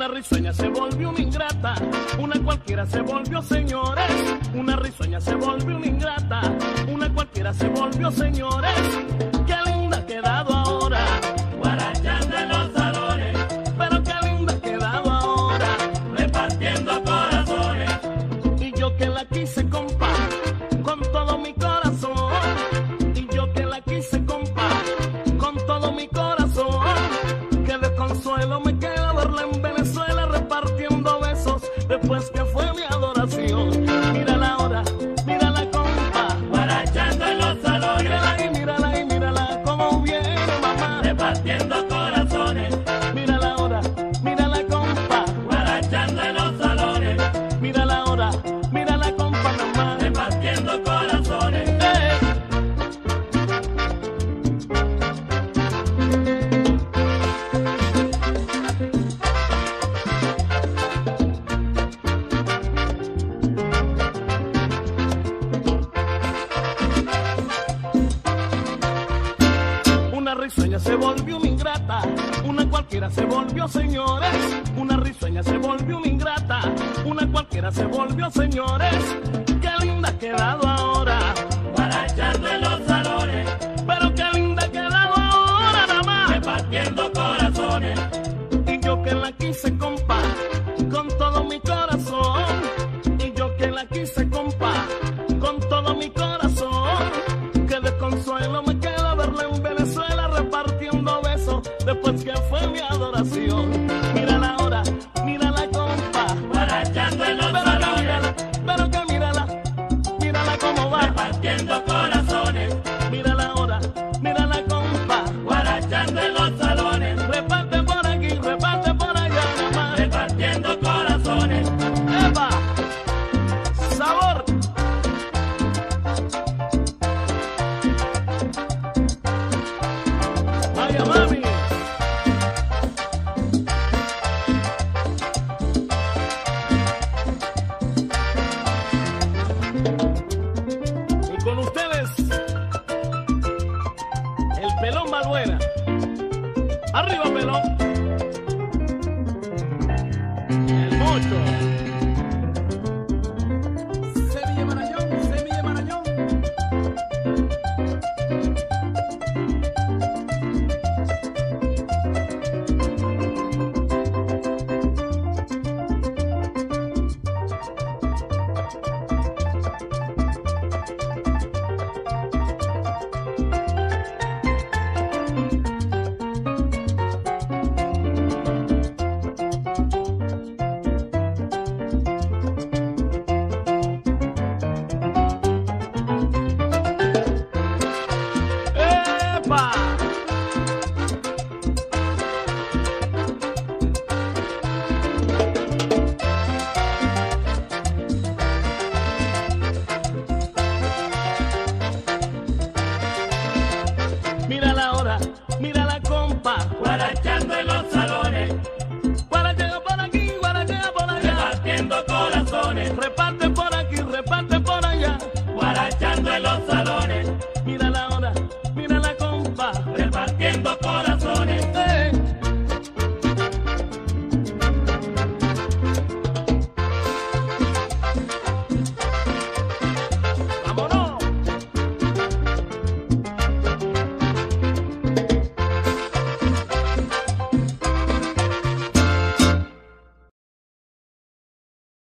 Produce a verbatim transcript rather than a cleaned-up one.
risueña se volvió una ingrata, una cualquiera se volvió, señores. Una risueña se volvió una ingrata, una cualquiera se volvió, señores. Qué linda ha quedado ahora, guarachando en los salones, pero qué linda ha quedado ahora, repartiendo corazones. y yo que la quise, compa, con todo mi corazón, y yo que la quise, compa, con todo mi corazón, que de consuelo me queda verla en Venezuela repartiendo besos después que fue mi adoración. Mírala ahora, mírala, compa, Guarachando en los salones, mírala y mírala y mírala cómo viene, mamá. repartiendo corazones. Mírala ahora, mírala, compa, Guarachando en los salones, mírala ahora, mírala, compa, mamá. repartiendo corazones. Eh. Una risueña se volvió una ingrata, una cualquiera se volvió, señores. Una risueña se volvió una ingrata, una cualquiera se volvió, señores. Qué linda ha quedado ahora, Guarachando en los salones, pero qué linda ha quedado ahora, nada más. repartiendo corazones. Y yo que la quise, compa, con todo mi corazón. Y yo que la quise, compa, con todo mi corazón. Que de consuelo me queda verla en Venezuela repartiendo besos después que fue mi adoración. Mírala ahora, mírala, compa, Guarachando en los pero que salones, mírala, pero que mírala, mírala cómo va. repartiendo corazones. Mírala ahora, mírala, compa, Guarachando en los salones, reparte por aquí, reparte por allá, nada más. repartiendo corazones. ¡Epa! ¡Sabor! ¡Vaya, mami! Y con ustedes, el Pelón Balbuena. ¡Arriba, Pelón! El Mocho.